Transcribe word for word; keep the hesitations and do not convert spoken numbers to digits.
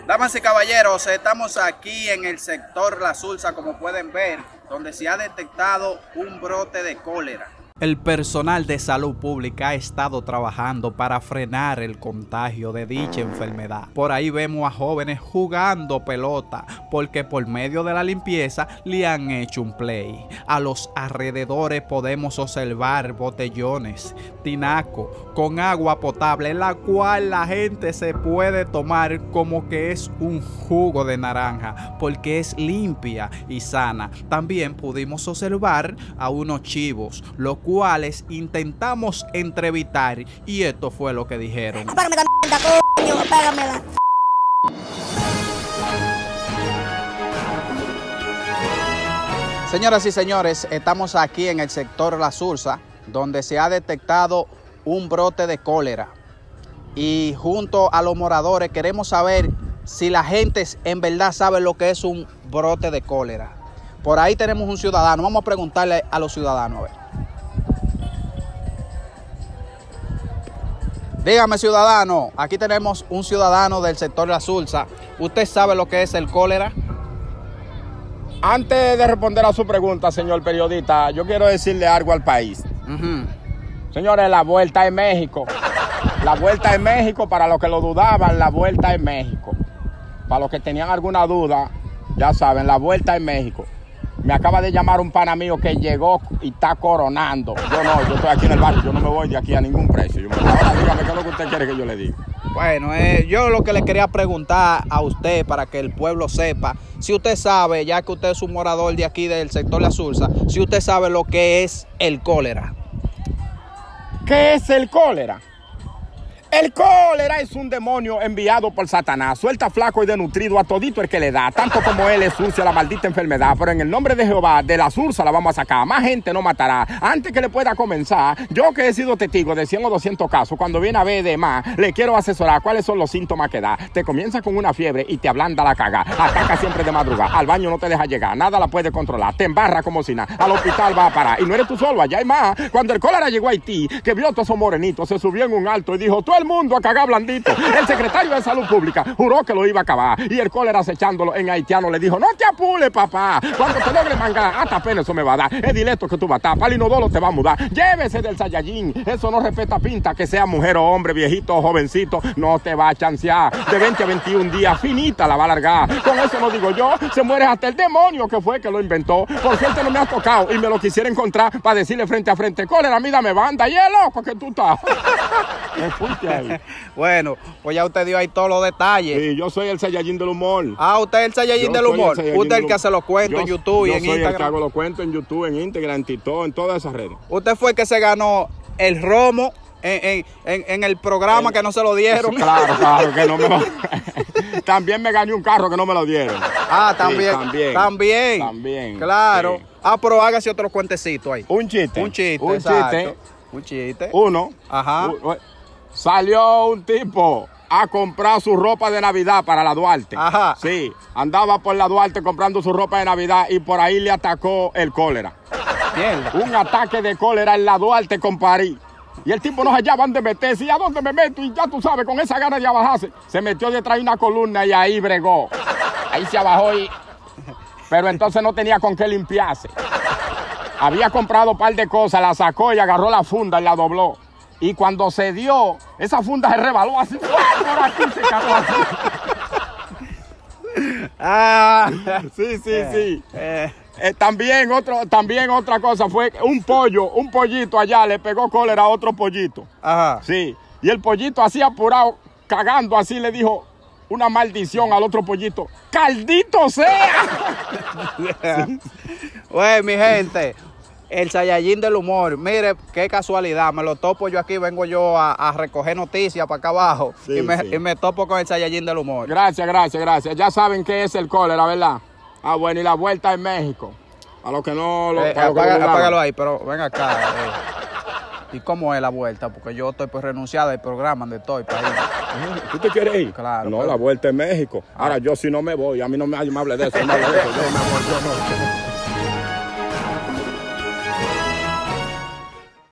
Damas y caballeros, estamos aquí en el sector La Sursa, como pueden ver, donde se ha detectado un brote de cólera. El personal de salud pública ha estado trabajando para frenar el contagio de dicha enfermedad. Por ahí vemos a jóvenes jugando pelota porque por medio de la limpieza le han hecho un play. A los alrededores podemos observar botellones, tinaco con agua potable, la cual la gente se puede tomar como que es un jugo de naranja porque es limpia y sana. También pudimos observar a unos chivos, los cuales intentamos entrevistar y esto fue lo que dijeron. Págame la mierda, coño, págamela. Señoras y señores, estamos aquí en el sector La Sursa, donde se ha detectado un brote de cólera. Y junto a los moradores queremos saber si la gente en verdad sabe lo que es un brote de cólera. Por ahí tenemos un ciudadano, vamos a preguntarle a los ciudadanos a ver. Dígame, ciudadano, aquí tenemos un ciudadano del sector La Sursa. ¿Usted sabe lo que es el cólera? Antes de responder a su pregunta, señor periodista, yo quiero decirle algo al país. Uh-huh. Señores, la vuelta en México. La vuelta en México, para los que lo dudaban, la vuelta en México. Para los que tenían alguna duda, ya saben, la vuelta en México. Me acaba de llamar un pana mío que llegó y está coronando. Yo no, yo estoy aquí en el barrio, yo no me voy de aquí a ningún precio. Yo me... Ahora dígame qué es lo que usted quiere que yo le diga. Bueno, eh, yo lo que le quería preguntar a usted para que el pueblo sepa, si usted sabe, ya que usted es un morador de aquí del sector La Sursa, si usted sabe lo que es el cólera. ¿Qué es el cólera? El cólera es un demonio enviado por Satanás. Suelta flaco y desnutrido a todito el que le da. Tanto como él es sucia la maldita enfermedad. Pero en el nombre de Jehová, de La Sursa la vamos a sacar. Más gente no matará. Antes que le pueda comenzar, yo que he sido testigo de cien o doscientos casos, cuando viene a ver de más, le quiero asesorar cuáles son los síntomas que da. Te comienza con una fiebre y te ablanda la caga. Ataca siempre de madrugada. Al baño no te deja llegar. Nada la puede controlar. Te embarra como si nada. Al hospital va a parar. Y no eres tú solo, allá hay más. Cuando el cólera llegó a Haití, que vio a todos esos morenitos, se subió en un alto y dijo, todo el mundo a cagar blandito. El secretario de Salud Pública juró que lo iba a acabar. Y el cólera acechándolo en haitiano le dijo, no te apures, papá. Cuando te logre mangar, hasta pena eso me va a dar. Es directo que tú vas a estar. Para el inodoro te va a mudar. Llévese del Saiyajin. Eso no respeta pinta, que sea mujer o hombre, viejito o jovencito. No te va a chancear. De veinte a veintiún días, finita la va a largar. Con eso no digo yo. Se muere hasta el demonio que fue que lo inventó. Por suerte no me ha tocado y me lo quisiera encontrar para decirle frente a frente, cólera, mí dame banda. Y es loco que tú estás. Me fuiste ahí. Bueno, pues ya usted dio ahí todos los detalles. Sí, yo soy el Saiyajin del humor. Ah, usted es el Saiyajin del humor. Usted es el que hace los cuentos en YouTube y en Instagram. Yo soy el que hago los cuentos en YouTube, en Instagram, en TikTok, en todas esas redes. Usted fue el que se ganó el romo en, en, en el programa el, que no se lo dieron. Claro, claro, que no me lo... También me gané un carro que no me lo dieron. Ah, también. Sí, también. También. También. Claro. Sí. Ah, pero hágase otro cuentecito ahí. Un chiste. Un chiste, Un exacto. chiste. Un chiste. Uno. Ajá. Un, salió un tipo a comprar su ropa de Navidad para la Duarte. Ajá. Sí, andaba por la Duarte comprando su ropa de Navidad y por ahí le atacó el cólera. Mierda. Un ataque de cólera en la Duarte con París. Y el tipo no se hallaba dónde meterse. ¿Y a dónde me meto? Y ya tú sabes, con esa gana de abajarse, se metió detrás de una columna y ahí bregó. Ahí se abajó y... Pero entonces no tenía con qué limpiarse. Había comprado un par de cosas, la sacó y agarró la funda y la dobló. Y cuando se dio, esa funda se rebaló así, por aquí se cagó así. Ah, sí, sí, eh, sí. Eh. Eh, también, otro, también otra cosa fue un pollo, un pollito allá, le pegó cólera a otro pollito. Ajá. Sí, y el pollito así apurado, cagando así, le dijo una maldición al otro pollito. ¡Caldito sea! Sí. Bueno, mi gente, el Saiyajin del humor, mire qué casualidad, me lo topo yo aquí, vengo yo a, a recoger noticias para acá abajo, sí, y, me, sí. y me topo con el Saiyajin del humor. Gracias, gracias, gracias. Ya saben qué es el cólera, ¿verdad? Ah, bueno, y la vuelta en México. A los que no lo, eh, para apaga, que lo apágalo ahí, pero ven acá. Eh. ¿Y cómo es la vuelta? Porque yo estoy pues renunciado del programa donde estoy para ir. ¿Tú te quieres ir? Claro. No, pero... la vuelta en México. Ahora, yo si no me voy, a mí no me, me hable de eso, no me hable de eso. Yo me voy, yo no.